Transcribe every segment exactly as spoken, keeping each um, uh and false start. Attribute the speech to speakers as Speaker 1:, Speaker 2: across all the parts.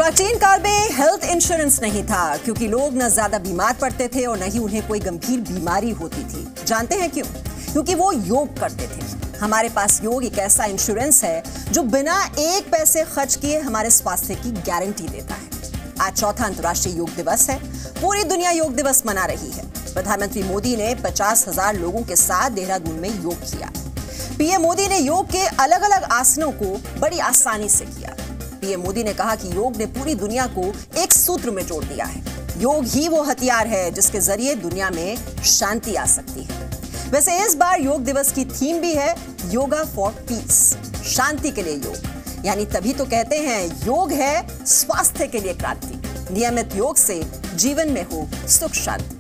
Speaker 1: प्राचीन काल में हेल्थ इंश्योरेंस नहीं था क्योंकि लोग न ज्यादा बीमार पड़ते थे और न ही उन्हें कोई गंभीर बीमारी होती थी। जानते हैं क्यों? क्योंकि वो योग करते थे। हमारे पास योग एक ऐसा इंश्योरेंस है जो बिना एक पैसे खर्च किए हमारे स्वास्थ्य की गारंटी देता है। आज चौथा अंतर्राष्ट्रीय योग दिवस है। पूरी दुनिया योग दिवस मना रही है। प्रधानमंत्री मोदी ने पचास हजार लोगों के साथ देहरादून में योग किया। पीएम मोदी ने योग के अलग अलग आसनों को बड़ी आसानी से किया। पीएम मोदी ने कहा कि योग ने पूरी दुनिया को एक सूत्र में जोड़ दिया है। योग ही वो हथियार है जिसके जरिए दुनिया में शांति आ सकती है। वैसे इस बार योग दिवस की थीम भी है योगा फॉर पीस, शांति के लिए योग। यानी तभी तो कहते हैं योग है स्वास्थ्य के लिए क्रांति। नियमित योग से जीवन में हो सुख शांति।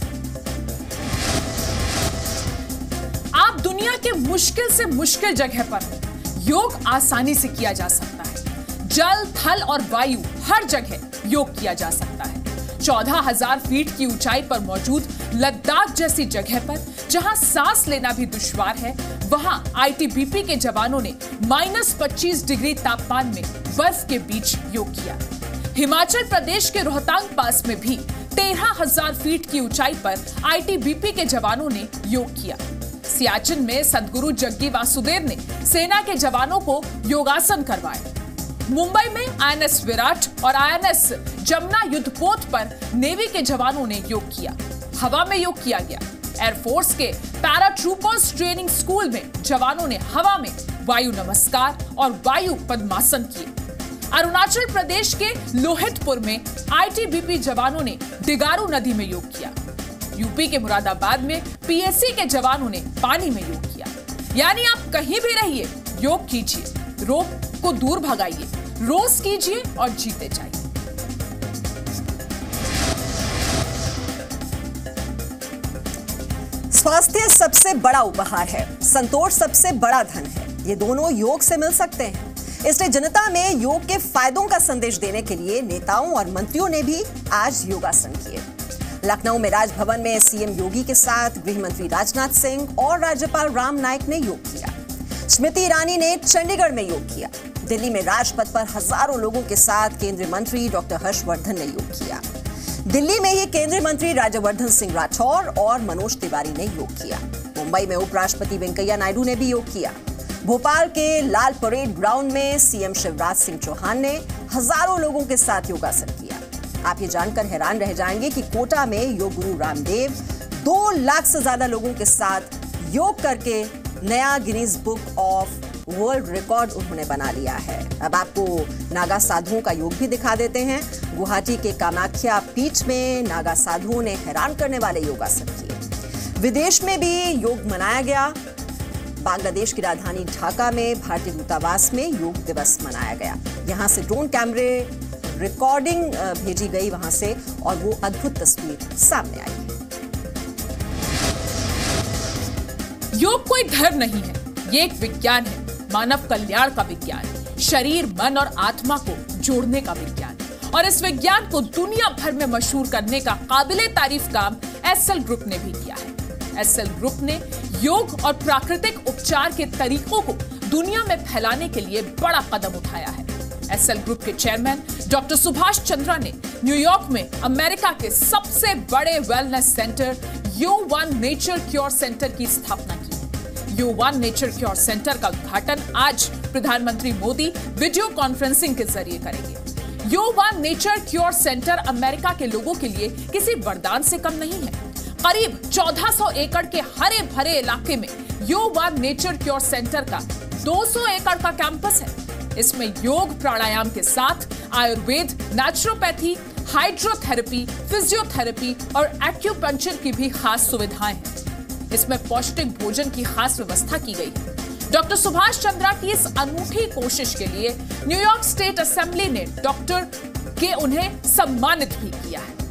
Speaker 2: आप दुनिया के मुश्किल से मुश्किल जगह पर योग आसानी से किया जा सकता है। जल, थल और वायु हर जगह योग किया जा सकता है। चौदह हजार फीट की ऊंचाई पर मौजूद लद्दाख जैसी जगह पर जहां सांस लेना भी दुश्वार है, वहां आईटीबीपी के जवानों ने माइनस पच्चीस डिग्री तापमान में बर्फ के बीच योग किया। हिमाचल प्रदेश के रोहतांग पास में भी तेरह हजार फीट की ऊंचाई पर आईटीबीपी के जवानों ने योग किया। सियाचिन में सदगुरु जग्गी वासुदेव ने सेना के जवानों को योगासन करवाए। मुंबई में आईएनएस विराट और आईएनएस जमुना युद्धपोत पर नेवी के जवानों ने योग किया। हवा में योग किया गया। एयरफोर्स के पैराट्रूपर्स ट्रेनिंग स्कूल में जवानों ने हवा में वायु नमस्कार और वायु पद्मासन किए। अरुणाचल प्रदेश के लोहितपुर में आईटीबीपी जवानों ने डिगारू नदी में योग किया। यूपी के मुरादाबाद में पीएसी के जवानों ने पानी में योग किया। यानी आप कहीं भी रहिए, योग कीजिए, रोग को दूर भगाइए, रोज कीजिए और जीते जाइए।
Speaker 1: स्वास्थ्य सबसे बड़ा उपहार है, संतोष सबसे बड़ा धन है। ये दोनों योग से मिल सकते हैं। इसलिए जनता में योग के फायदों का संदेश देने के लिए नेताओं और मंत्रियों ने भी आज योगासन किए। लखनऊ में राजभवन में सीएम योगी के साथ गृह मंत्री राजनाथ सिंह और राज्यपाल राम नाईक ने योग किया। स्मृति ईरानी ने चंडीगढ़ में योग किया। दिल्ली में राजपथ पर हजारों लोगों के साथ केंद्रीय मंत्री डॉक्टर हर्षवर्धन ने योग किया। दिल्ली में ही केंद्रीय मंत्री राज्यवर्धन सिंह राठौर और मनोज तिवारी ने योग किया। मुंबई में उपराष्ट्रपति वेंकैया नायडू ने भी योग किया। भोपाल के लाल परेड ग्राउंड में सीएम शिवराज सिंह चौहान ने हजारों लोगों के साथ योगासन किया। आप ये जानकर हैरान रह जाएंगे कि कोटा में योग गुरु रामदेव दो लाख से ज्यादा लोगों के साथ योग करके नया Guinness book of world record उन्होंने बना लिया है। अब आपको नागा साधुओं का योग भी दिखा देते हैं। गुवाहाटी के कामाख्या पीठ में नागा साधुओं ने हैरान करने वाले योगासन किए। विदेश में भी योग मनाया गया। बांग्लादेश की राजधानी ढाका में भारतीय दूतावास में योग दिवस मनाया गया। यहां से ड्रोन कैमरे रिकॉर्डिंग भेजी गई वहां से और वो अद्भुत तस्वीर सामने आई।
Speaker 2: योग कोई धर्म नहीं है, ये एक विज्ञान है, मानव कल्याण का विज्ञान, शरीर, मन और आत्मा को जोड़ने का विज्ञान। और इस विज्ञान को दुनिया भर में मशहूर करने का काबिले तारीफ काम एसएल ग्रुप ने भी किया है। एसएल ग्रुप ने योग और प्राकृतिक उपचार के तरीकों को दुनिया में फैलाने के लिए बड़ा कदम उठाया है। एसएल ग्रुप के चेयरमैन डॉक्टर सुभाष चंद्रा ने न्यूयॉर्क में अमेरिका के सबसे बड़े wellness centre U one nature cure centre की स्थापना की। U one nature cure centre का उद्घाटन आज प्रधानमंत्री मोदी वीडियो कॉन्फ्रेंसिंग के जरिए करेंगे। U one nature cure centre America के लोगों के लिए किसी वरदान से कम नहीं है। करीब चौदह सौ एकड़ के हरे भरे इलाके में U one nature cure centre का दो सौ एकड़ का कैंपस है। इसमें योग प्राणायाम के साथ आयुर्वेद, नेचुरोपैथी, हाइड्रोथेरेपी, फिजियोथेरेपी और एक्यूपंक्चर की भी खास सुविधाएं हैं। इसमें पौष्टिक भोजन की खास व्यवस्था की गई है। डॉक्टर सुभाष चंद्रा की इस अनूठी कोशिश के लिए न्यूयॉर्क स्टेट असेंबली ने डॉक्टर के उन्हें सम्मानित भी किया है।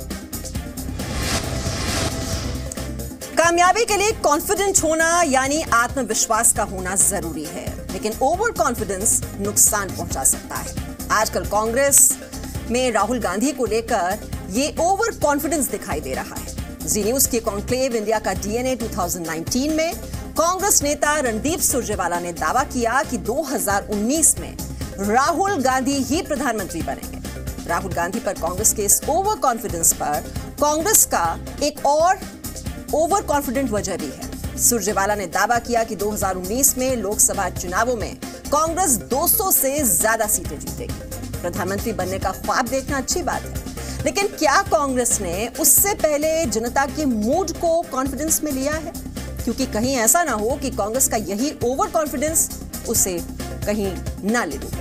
Speaker 1: कामयाबी के लिए कॉन्फिडेंट होना यानी आत्मविश्वास का होना जरूरी है, लेकिन ओवर कॉन्फिडेंस नुकसान पहुंचा सकता है। आजकल कांग्रेस में राहुल गांधी को लेकर ये ओवर कॉन्फिडेंस दिखाई दे रहा है। जी न्यूज के कॉन्क्लेव इंडिया का डीएनए दो हज़ार उन्नीस में कांग्रेस नेता रणदीप सुरजेवाला ने दावा किया कि दो हज़ार उन्नीस में राहुल गांधी ही प्रधानमंत्री बनेंगे। राहुल गांधी पर कांग्रेस के इस ओवर कॉन्फिडेंस पर कांग्रेस का एक और ओवर कॉन्फिडेंट वजह भी है। सुरजेवाला ने दावा किया कि दो हज़ार उन्नीस में लोकसभा चुनावों में कांग्रेस दो सौ से ज्यादा सीटें जीतेगी। प्रधानमंत्री बनने का ख्वाब देखना अच्छी बात है, लेकिन क्या कांग्रेस ने उससे पहले जनता के मूड को कॉन्फिडेंस में लिया है? क्योंकि कहीं ऐसा ना हो कि कांग्रेस का यही ओवर कॉन्फिडेंस उसे कहीं ना ले डूबे।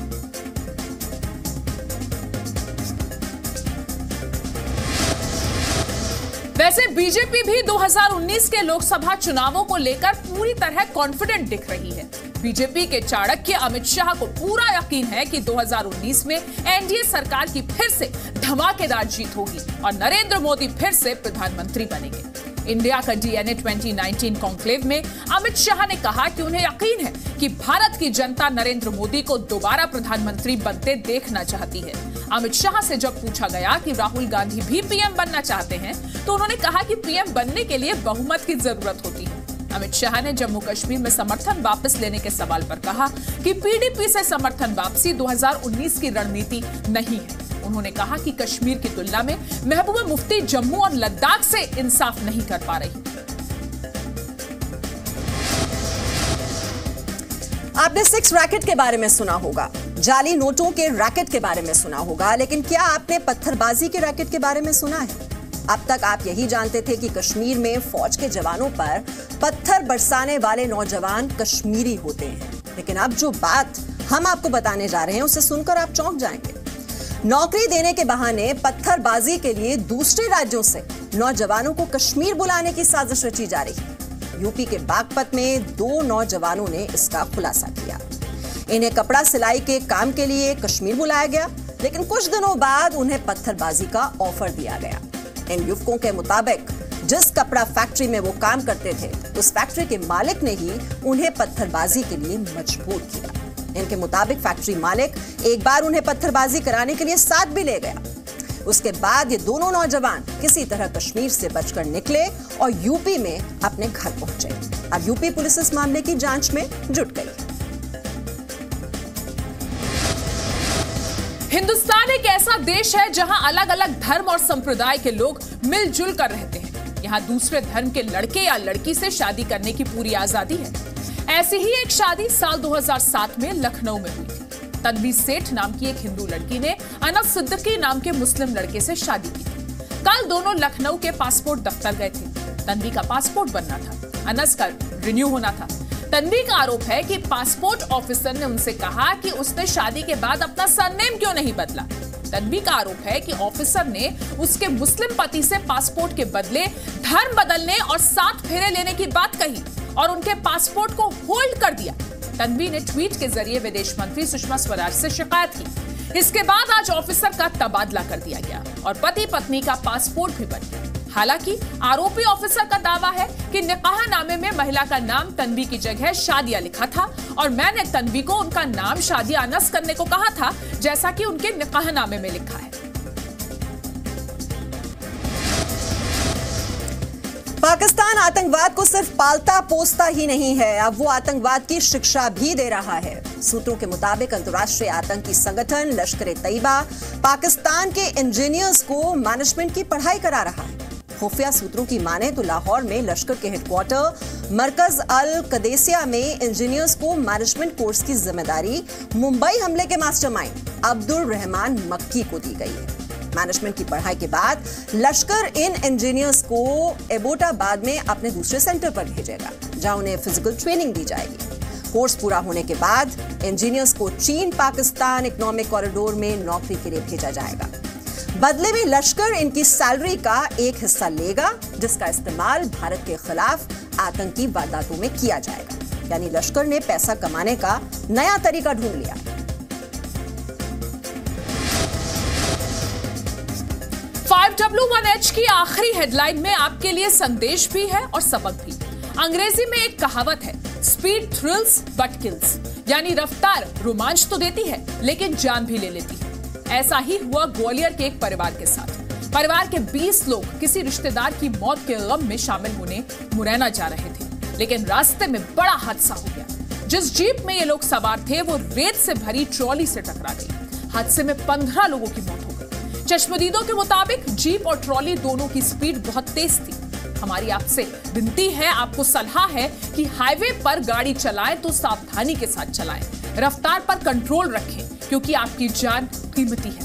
Speaker 2: वैसे बीजेपी भी दो हज़ार उन्नीस के लोकसभा चुनावों को लेकर पूरी तरह कॉन्फिडेंट दिख रही है। बीजेपी के चाणक्य अमित शाह को पूरा यकीन है कि दो हज़ार उन्नीस में एनडीए सरकार की फिर से धमाकेदार जीत होगी और नरेंद्र मोदी फिर से प्रधानमंत्री बनेंगे। इंडिया का डीएनए दो हज़ार उन्नीस कॉन्क्लेव में अमित शाह ने कहा कि उन्हें यकीन है कि भारत की जनता नरेंद्र मोदी को दोबारा प्रधानमंत्री बनते देखना चाहती है। अमित शाह से जब पूछा गया कि राहुल गांधी भी पीएम बनना चाहते हैं, तो उन्होंने कहा कि पीएम बनने के लिए बहुमत की जरूरत होती है। अमित शाह ने जम्मू कश्मीर में समर्थन वापस लेने के सवाल पर कहा कि पीडीपी से समर्थन वापसी दो हज़ार उन्नीस की रणनीति नहीं है। उन्होंने कहा कि कश्मीर की तुलना में महबूबा मुफ्ती जम्मू और लद्दाख से इंसाफ नहीं कर पा रही।
Speaker 1: आपने सिक्स रैकेट के बारे में सुना होगा, जाली नोटों के रैकेट के बारे में सुना होगा, लेकिन क्या आपने पत्थरबाजी के रैकेट के बारे में सुना है? अब तक आप यही जानते थे कि कश्मीर में फौज के जवानों पर पत्थर बरसाने वाले नौजवान कश्मीरी होते हैं, लेकिन अब जो बात हम आपको बताने जा रहे हैं उसे सुनकर आप चौंक जाएंगे। नौकरी देने के बहाने पत्थरबाजी के लिए दूसरे राज्यों से नौजवानों को कश्मीर बुलाने की साजिश रची जा रही है। यूपी के बागपत में दो नौजवानों ने इसका खुलासा किया। इन्हें कपड़ा सिलाई के काम के लिए कश्मीर बुलाया गया, लेकिन कुछ दिनों बाद उन्हें पत्थरबाजी का ऑफर दिया गया। इन युवकों के मुताबिक जिस कपड़ा फैक्ट्री में वो काम करते थे, उस फैक्ट्री के मालिक ने ही उन्हें पत्थरबाजी के लिए मजबूर किया। इनके मुताबिक फैक्ट्री मालिक एक बार उन्हें पत्थरबाजी कराने के लिए साथ भी ले गया। उसके बाद ये दोनों नौजवान किसी तरह कश्मीर से बचकर निकले और यूपी में अपने घर पहुंचे। अब यूपी पुलिस इस मामले की जांच में जुट गई।
Speaker 2: हिंदुस्तान एक ऐसा देश है जहां अलग अलग धर्म और संप्रदाय के लोग मिलजुल कर रहते हैं। यहाँ दूसरे धर्म के लड़के या लड़की से शादी करने की पूरी आजादी है। ऐसी ही एक शादी साल दो हज़ार सात में लखनऊ में हुई थी। तन्वी सेठ नाम की एक हिंदू लड़की ने अनस सिद्दीकी नाम के मुस्लिम लड़के से शादी की थी। कल दोनों लखनऊ के पासपोर्ट दफ्तर गए थे। तन्वी का पासपोर्ट बनना था, अनस का रिन्यू होना था। तन्वी का आरोप है कि पासपोर्ट ऑफिसर ने उनसे कहा कि उसने शादी के बाद अपना सरनेम क्यों नहीं बदला। तन्वी का आरोप है कि ऑफिसर ने उसके मुस्लिम पति से पासपोर्ट के बदले धर्म बदलने और सात फेरे लेने की बात कही और उनके पासपोर्ट को होल्ड कर दिया। तन्वी ने ट्वीट के जरिए विदेश मंत्री सुषमा स्वराज से शिकायत की। इसके बाद आज ऑफिसर का तबादला कर दिया गया और पति पत्नी का पासपोर्ट भी बन गया। हालांकि आरोपी ऑफिसर का दावा है कि निकाहनामे में महिला का नाम तन्वी की जगह शादिया लिखा था और मैंने तन्वी को उनका नाम शादिया अनस करने को कहा था, जैसा कि उनके निकाहनामे में लिखा है।
Speaker 1: पाकिस्तान आतंकवाद को सिर्फ पालता पोसता ही नहीं है, अब वो आतंकवाद की शिक्षा भी दे रहा है। सूत्रों के मुताबिक अंतर्राष्ट्रीय आतंकी संगठन लश्कर-ए-तैयबा पाकिस्तान के इंजीनियर्स को मैनेजमेंट की पढ़ाई करा रहा है। खुफिया सूत्रों की माने तो लाहौर में लश्कर के हेडक्वार्टर मरकज अल कदेसिया में इंजीनियर्स को मैनेजमेंट कोर्स की जिम्मेदारी मुंबई हमले के मास्टरमाइंड अब्दुल रहमान मक्की को दी गई है। मैनेजमेंट की पढ़ाई के बाद लश्कर इन इंजीनियर्स को एबोटाबाद में अपने दूसरे सेंटर पर भेजेगा, जहां उन्हें फिजिकल ट्रेनिंग दी जाएगी। कोर्स पूरा होने के बाद इंजीनियर्स को चीन पाकिस्तान इकोनॉमिक कॉरिडोर में नौकरी के लिए भेजा जाएगा। बदले में लश्कर इनकी सैलरी का एक हिस्सा लेगा, जिसका इस्तेमाल भारत के खिलाफ आतंकी वारदातों में किया जाएगा। यानी लश्कर ने पैसा कमाने का नया तरीका ढूंढ लिया।
Speaker 2: फाइव डब्ल्यू वन एच की आखिरी हेडलाइन में आपके लिए संदेश भी है और सबक भी। अंग्रेजी में एक कहावत है, स्पीड थ्रिल्स बट किल्स, यानी रफ्तार रोमांच तो देती है लेकिन जान भी ले लेती है। ऐसा ही हुआ ग्वालियर के एक परिवार के साथ। परिवार के बीस लोग किसी रिश्तेदार की मौत के गम में शामिल होने मुरैना जा रहे थे, लेकिन रास्ते में बड़ा हादसा हो गया। जिस जीप में ये लोग सवार थे वो रेत से भरी ट्रॉली से टकरा गई। हादसे में पंद्रह लोगों की मौत हो गई। चश्मदीदों के मुताबिक जीप और ट्रॉली दोनों की स्पीड बहुत तेज थी। हमारी आपसे विनती है, आपको सलाह है कि हाईवे पर गाड़ी चलाएं तो सावधानी के साथ चलाएं, रफ्तार पर कंट्रोल रखें, क्योंकि आपकी जान कीमती है।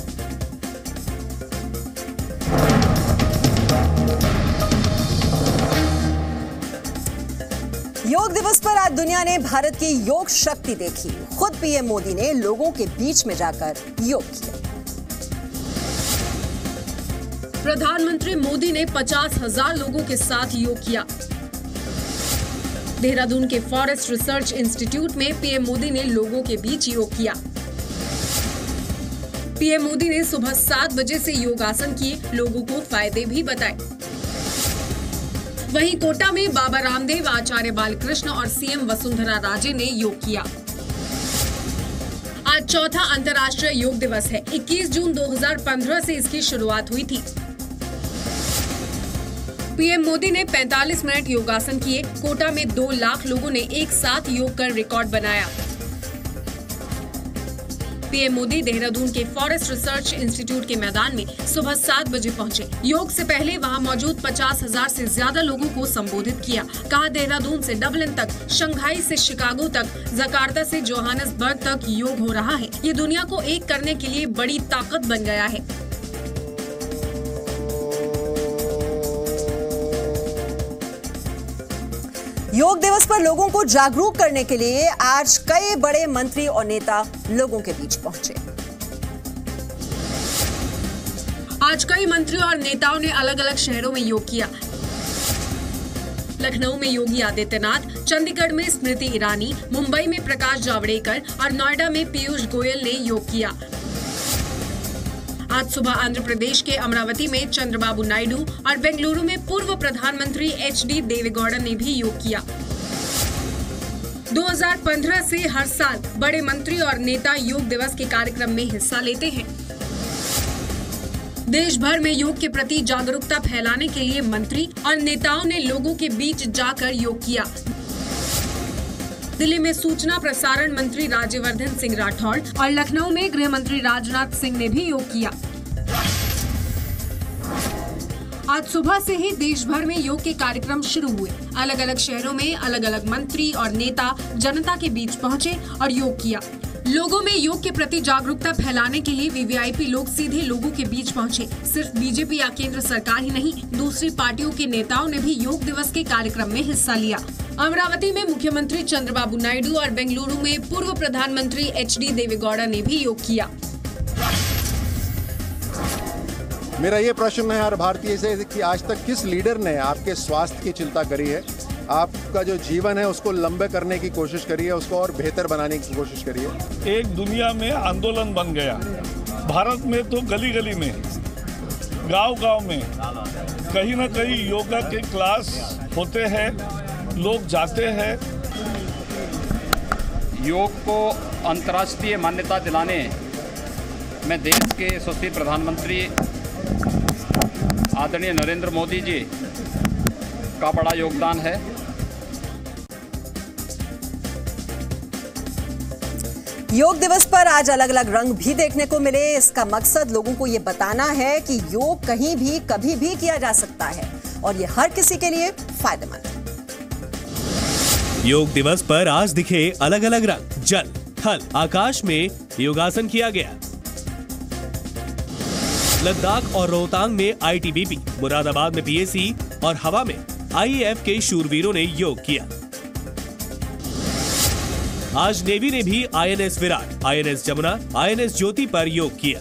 Speaker 1: योग दिवस पर आज दुनिया ने भारत की योग शक्ति देखी। खुद पीएम मोदी ने लोगों के बीच में जाकर योग किया।
Speaker 3: प्रधानमंत्री मोदी ने पचास हजार लोगों के साथ योग किया। देहरादून के फॉरेस्ट रिसर्च इंस्टीट्यूट में पीएम मोदी ने लोगों के बीच योग किया। पीएम मोदी ने सुबह सात बजे से योगासन किए, लोगों को फायदे भी बताए। वहीं कोटा में बाबा रामदेव, आचार्य बालकृष्ण और सीएम वसुंधरा राजे ने योग किया। आज चौथा अंतर्राष्ट्रीय योग दिवस है। इक्कीस जून दो हज़ार पंद्रह से इसकी शुरुआत हुई थी। पीएम मोदी ने पैंतालीस मिनट योगासन किए। कोटा में दो लाख लोगों ने एक साथ योग कर रिकॉर्ड बनाया। पीएम मोदी देहरादून के फॉरेस्ट रिसर्च इंस्टीट्यूट के मैदान में सुबह सात बजे पहुंचे। योग से पहले वहां मौजूद पचास हजार से ज्यादा लोगों को संबोधित किया। कहा, देहरादून से डबलिन तक, शंघाई से शिकागो तक, जकार्ता से जोहानिसबर्ग तक योग हो रहा है। ये दुनिया को एक करने के लिए बड़ी ताकत बन गया है।
Speaker 1: योग दिवस पर लोगों को जागरूक करने के लिए आज कई बड़े मंत्री और नेता लोगों के बीच पहुंचे।
Speaker 3: आज कई मंत्री और नेताओं ने अलग अलग शहरों में योग किया। लखनऊ में योगी आदित्यनाथ, चंडीगढ़ में स्मृति ईरानी, मुंबई में प्रकाश जावड़ेकर और नोएडा में पीयूष गोयल ने योग किया। आज सुबह आंध्र प्रदेश के अमरावती में चंद्रबाबू नायडू और बेंगलुरु में पूर्व प्रधानमंत्री एच डी देवेगौड़ा ने भी योग किया। दो हज़ार पंद्रह से हर साल बड़े मंत्री और नेता योग दिवस के कार्यक्रम में हिस्सा लेते हैं। देश भर में योग के प्रति जागरूकता फैलाने के लिए मंत्री और नेताओं ने लोगों के बीच जाकर योग किया। दिल्ली में सूचना प्रसारण मंत्री राज्यवर्धन सिंह राठौड़ और लखनऊ में गृह मंत्री राजनाथ सिंह ने भी योग किया। आज सुबह से ही देश भर में योग के कार्यक्रम शुरू हुए। अलग अलग शहरों में अलग अलग मंत्री और नेता जनता के बीच पहुंचे और योग किया। लोगों में योग के प्रति जागरूकता फैलाने के लिए वीवीआईपी लोग सीधे लोगों के बीच पहुंचे। सिर्फ बीजेपी या केंद्र सरकार ही नहीं, दूसरी पार्टियों के नेताओं ने भी योग दिवस के कार्यक्रम में हिस्सा लिया। अमरावती में मुख्यमंत्री चंद्रबाबू नायडू और बेंगलुरु में पूर्व प्रधानमंत्री एच डी देवेगौड़ा ने भी योग किया।
Speaker 4: मेरा ये प्रश्न है हर भारतीय से कि आज तक किस लीडर ने आपके स्वास्थ्य की चिंता करी है, आपका जो जीवन है उसको लंबे करने की कोशिश करी है, उसको और बेहतर बनाने की कोशिश करी है।
Speaker 5: एक दुनिया में आंदोलन बन गया। भारत में तो गली गली में, गांव-गांव में कहीं ना कहीं योगा के क्लास होते हैं, लोग जाते हैं।
Speaker 6: योग को अंतर्राष्ट्रीय मान्यता दिलाने में देश के यशस्वी प्रधानमंत्री आदरणीय नरेंद्र मोदी जी का बड़ा योगदान है।
Speaker 1: योग दिवस पर आज अलग अलग रंग भी देखने को मिले। इसका मकसद लोगों को ये बताना है कि योग कहीं भी कभी भी किया जा सकता है और ये हर किसी के लिए फायदेमंद है।
Speaker 7: योग दिवस पर आज दिखे अलग अलग रंग। जल, थल, आकाश में योगासन किया गया। लद्दाख और रोहतांग में I T B P, Moradabad में पी ए सी और हवा में आई ए एफ के शूरवीरों ने योग किया। आज नेवी ने भी I N S Virat, I N S Jamuna, I N S Jyoti पर योग किया।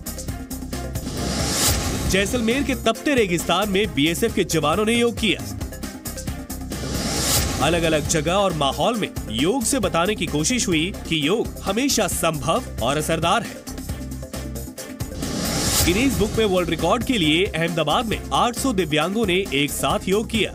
Speaker 7: जैसलमेर के तपते रेगिस्तान में बी एस एफ के जवानों ने योग किया। अलग अलग जगह और माहौल में योग से बताने की कोशिश हुई कि योग हमेशा संभव और असरदार है। गिनीज बुक में वर्ल्ड रिकॉर्ड के लिए अहमदाबाद में आठ सौ दिव्यांगों ने एक साथ योग किया।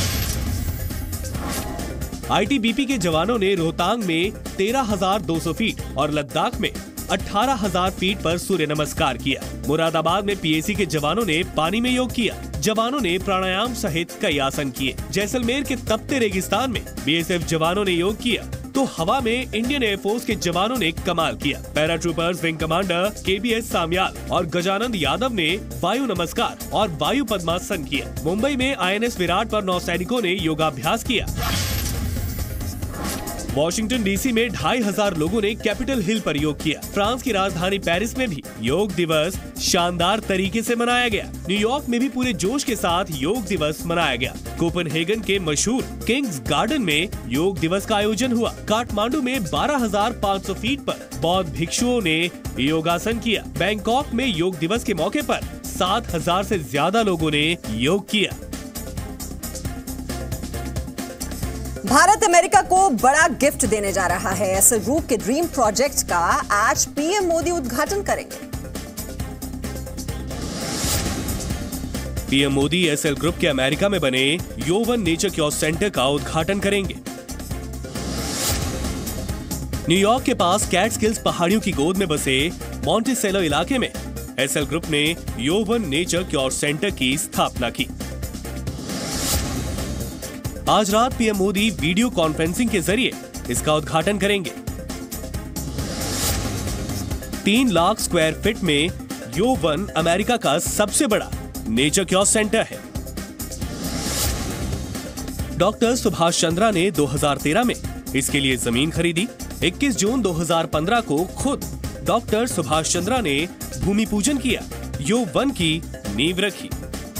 Speaker 7: आई टी बी पी के जवानों ने रोहतांग में तेरह हज़ार दो सौ फीट और लद्दाख में अठारह हज़ार फीट पर सूर्य नमस्कार किया। मुरादाबाद में पी ए सी के जवानों ने पानी में योग किया। जवानों ने प्राणायाम सहित कई आसन किए। जैसलमेर के तपते रेगिस्तान में बी एस एफ जवानों ने योग किया तो हवा में इंडियन एयरफोर्स के जवानों ने कमाल किया। Paratroopers wing commander K B S Samyal और गजानंद यादव ने वायु नमस्कार और वायु पद्मासन किया। मुंबई में आई एन एस विराट पर नौसैनिकों ने योगाभ्यास किया। वॉशिंगटन डीसी में ढाई हजार लोगों ने कैपिटल हिल पर योग किया। फ्रांस की राजधानी पेरिस में भी योग दिवस शानदार तरीके से मनाया गया। न्यूयॉर्क में भी पूरे जोश के साथ योग दिवस मनाया गया। कोपेनहेगन के मशहूर किंग्स गार्डन में योग दिवस का आयोजन हुआ। काठमांडू में बारह हजार पाँच सौ फीट पर बौद्ध भिक्षुओं ने योगासन किया। बैंकॉक में योग दिवस के मौके पर सात हजार से ज्यादा लोगों ने योग किया।
Speaker 1: भारत अमेरिका को बड़ा गिफ्ट देने जा रहा है। एसएल ग्रुप के ड्रीम प्रोजेक्ट का आज पीएम मोदी उद्घाटन करेंगे।
Speaker 7: पीएम मोदी एसएल ग्रुप के अमेरिका में बने योवन नेचर क्योर सेंटर का उद्घाटन करेंगे। न्यूयॉर्क के पास कैटस्किल्स पहाड़ियों की गोद में बसे मॉन्टिसेलो इलाके में एसएल ग्रुप ने योवन नेचर क्योर सेंटर की स्थापना की। आज रात पीएम मोदी वीडियो कॉन्फ्रेंसिंग के जरिए इसका उद्घाटन करेंगे। तीन लाख स्क्वायर फीट में योवन अमेरिका का सबसे बड़ा नेचर क्योर सेंटर है। डॉक्टर सुभाष चंद्रा ने दो हज़ार तेरह में इसके लिए जमीन खरीदी। इक्कीस जून दो हज़ार पंद्रह को खुद डॉक्टर सुभाष चंद्रा ने भूमि पूजन किया, योवन की नींव रखी।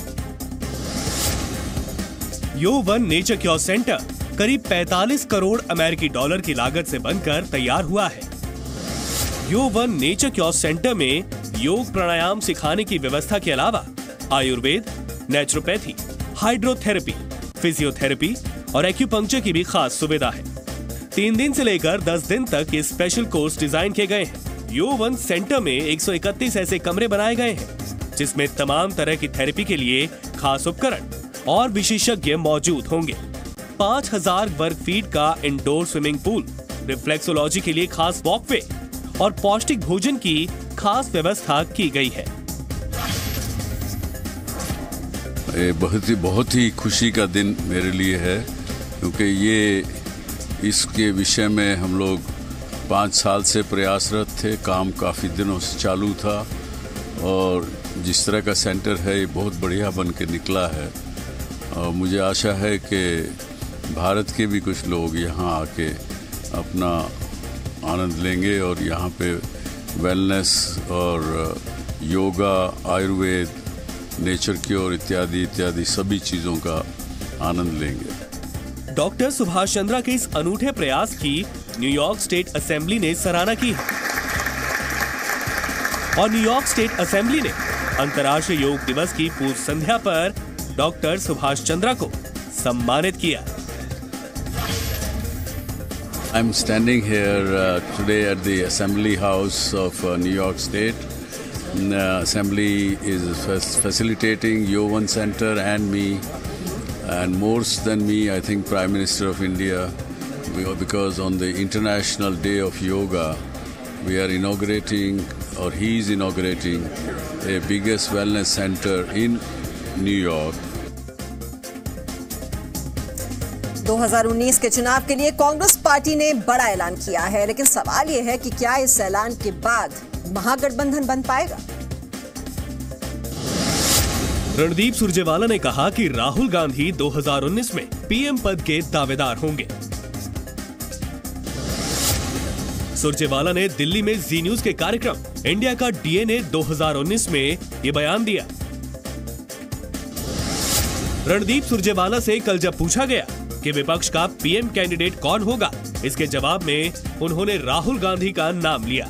Speaker 7: योवन नेचर क्योर सेंटर करीब पैंतालीस करोड़ अमेरिकी डॉलर की लागत से बनकर तैयार हुआ है। योवन नेचर क्योर सेंटर में योग प्राणायाम सिखाने की व्यवस्था के अलावा आयुर्वेद, नेचुरोपैथी, हाइड्रोथेरेपी, फिजियोथेरेपी और एक्यूपंक्चर की भी खास सुविधा है। तीन दिन से लेकर दस दिन तक ये स्पेशल कोर्स डिजाइन किए गए हैं। योवन सेंटर में एक सौ इकतीस ऐसे कमरे बनाए गए हैं जिसमें तमाम तरह की थेरेपी के लिए खास उपकरण और विशेषज्ञ मौजूद होंगे। पाँच हजार वर्ग फीट का इंडोर स्विमिंग पूल, रिफ्लेक्सोलॉजी के लिए खास वॉकवे और पौष्टिक भोजन की खास व्यवस्था की गई है।
Speaker 8: ये बहुत ही बहुत ही खुशी का दिन मेरे लिए है, क्योंकि ये इसके विषय में हम लोग पाँच साल से प्रयासरत थे। काम काफ़ी दिनों से चालू था और जिस तरह का सेंटर है ये बहुत बढ़िया बन के निकला है। और मुझे आशा है कि भारत के भी कुछ लोग यहाँ आके अपना आनंद लेंगे और यहाँ पे वेलनेस और योगा, आयुर्वेद, नेचर क्योर इत्यादि इत्यादि सभी चीज़ों का आनंद लेंगे।
Speaker 7: डॉक्टर सुभाष चंद्रा के इस अनूठे प्रयास की न्यूयॉर्क स्टेट असेंबली ने सराहना की है और न्यूयॉर्क स्टेट असेंबली ने अंतर्राष्ट्रीय योग दिवस की पूर्व संध्या पर डॉक्टर सुभाष चंद्रा को सम्मानित किया।
Speaker 8: I'm standing here uh, today at the Assembly House of uh, New York State. The Assembly is facilitating Yovan Center and me, and more than me, I think Prime Minister of India, because on the International Day of Yoga, we are inaugurating, or he is inaugurating, a biggest wellness center in New York.
Speaker 1: दो हज़ार उन्नीस के चुनाव के लिए Congress party ने बड़ा ऐलान किया है, लेकिन सवाल यह है कि क्या इस ऐलान के बाद महागठबंधन बन पाएगा?
Speaker 7: रणदीप सुरजेवाला ने कहा कि राहुल गांधी दो हज़ार उन्नीस में पीएम पद के दावेदार होंगे। सुरजेवाला ने दिल्ली में जी न्यूज के कार्यक्रम इंडिया का डीएनए दो हज़ार उन्नीस में ये बयान दिया। रणदीप सुरजेवाला से कल जब पूछा गया कि विपक्ष का पीएम कैंडिडेट कौन होगा, इसके जवाब में उन्होंने राहुल गांधी का नाम लिया।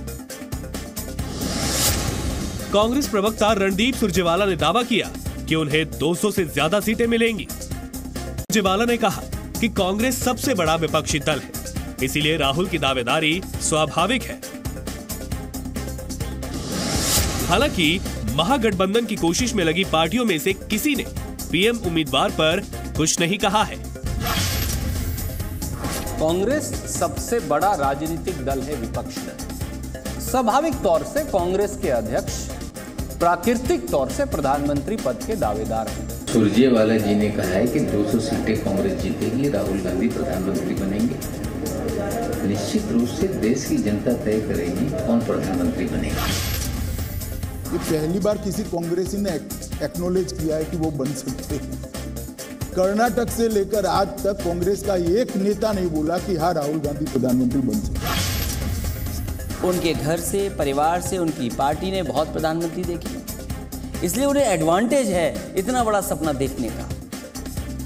Speaker 7: कांग्रेस प्रवक्ता रणदीप सुरजेवाला ने दावा किया कि उन्हें दो सौ से ज्यादा सीटें मिलेंगी। सुरजेवाला ने कहा कि कांग्रेस सबसे बड़ा विपक्षी दल है, इसीलिए राहुल की दावेदारी स्वाभाविक है। हालांकि महागठबंधन की कोशिश में लगी पार्टियों में से किसी ने पीएम उम्मीदवार पर कुछ नहीं कहा है।
Speaker 9: कांग्रेस सबसे बड़ा राजनीतिक दल है विपक्ष में। स्वाभाविक तौर से कांग्रेस के अध्यक्ष प्राकृतिक तौर से प्रधानमंत्री पद के दावेदार हैं।
Speaker 10: सुरजेवाला जी ने कहा है कि दो सौ सीटें कांग्रेस जीतेगी, राहुल गांधी प्रधानमंत्री बनेंगे। निश्चित रूप से देश की जनता तय करेगी कौन प्रधानमंत्री बनेगा।
Speaker 11: ये पहली बार किसी कांग्रेसी ने एक्नॉलेज किया है कि वो बन सकते हैं। कर्नाटक से लेकर आज तक कांग्रेस का एक नेता नहीं बोला कि हाँ राहुल गांधी प्रधानमंत्री बन सकते हैं।
Speaker 12: उनके घर से, परिवार से उनकी पार्टी ने बहुत प्रधानमंत्री देखे, इसलिए उन्हें एडवांटेज है इतना बड़ा सपना देखने का।